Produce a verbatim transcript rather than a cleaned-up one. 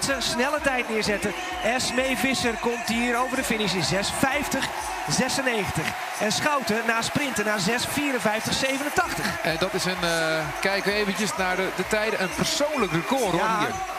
ze snelle tijd neerzetten. Esmee Visser komt hier over de finish in zes vijftig zesennegentig. En Schouten na sprinten naar zes vierenvijftig zevenentachtig. En dat is een, uh, kijken we eventjes naar de, de tijden, een persoonlijk record hoor Ja, hier.